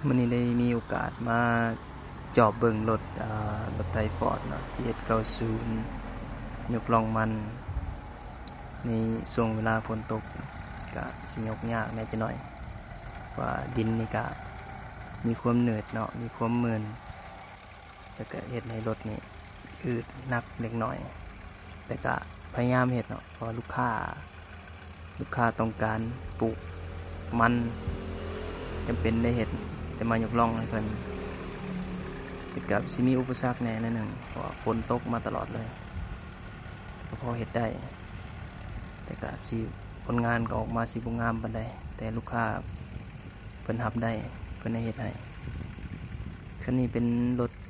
มันนี้ได้มีโอกาสมาจอบเบิ่งรถไทยฟอร์ดเนาะ7190ยกล่องมันในช่วงเวลาฝนตกก็สิยกยากแน่จะหน่อยว่าดินนี่ก็มีความเหนืดเนาะมีความมึนแล้วก็เฮ็ดให้รถนี่อืดหนักเล็กน้อยแต่ก็พยายามเฮ็ดเนาะเพราะลูกค้าต้องการปลูกมันจำเป็นได้เฮ็ดจะมายกล่องให้เพิ่นกับสิมีอุปสรรคแน่หนึ่งเพราะฝนตกมาตลอดเลยก็พอเฮ็ดได้แต่ก็สิผลงานก็ออกมาสิบ่งามปานใดแต่ลูกค้าเพิ่นรับได้เพิ่นให้เฮ็ดให้คันนี้เป็นรถ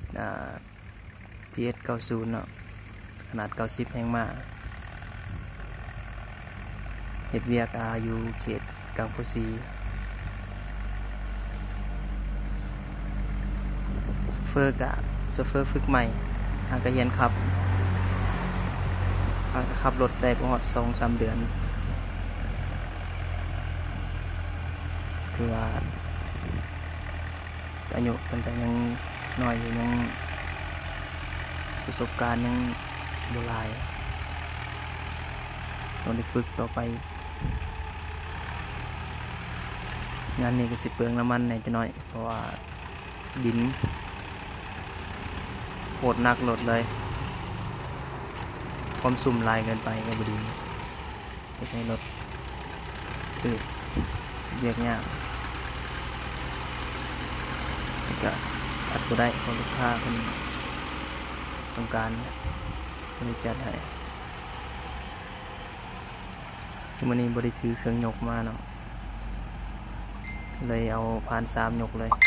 GS90 เนาะขนาด90แรงม้าเฮ็ดเวียกอยู่เขตกังโพสีโซเฟอร์ฝึกใหม่หากเรียนขับรถได้ประมาณ 2-3 เดือนถือว่าอายุเพิ่นก็ยังน้อยอยู่ยังประสบการณ์ยังบ่หลายต้องได้ฝึกต่อไปงานนี้ก็สิเปลืองน้ำมันแน่จะน้อยเพราะว่าดินโหดหนักรถเลยความสุ่มลายเกินไปก็บ่ดีเฮ็ดให้รถเรียกยากก็ขัดบ่ได้เพราะลูกค้าเพิ่นต้องการก็เลยจัดให้คือมื้อนี้บ่ได้ถือเครื่องยกมาเนาะเลยเอาผ่าน3ยกเลย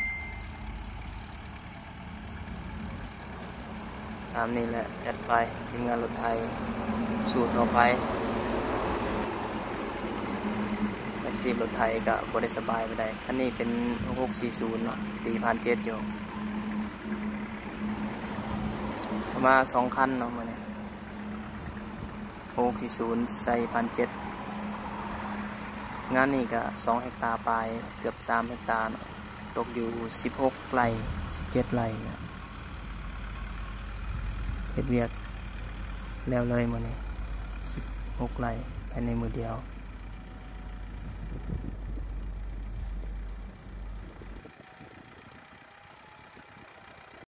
ตามนี้แหละจัดไปทีมงานรถไทยสู้ต่อไปอาชีพรถไทยก็บ่ได้สบายไปได้อันนี้เป็น640เนาะตี1,700อยู่มา2คันเนาะมื้อนี้640ใส่1,700งานนี้ก็2เฮกตาร์ปลายเกือบ3เฮกตาร์เนาะตกอยู่16ไร่17ไร่เฮ็ดเวียกแล้วเลยมื้อนี้16ไร่ภายในมื้อเดียว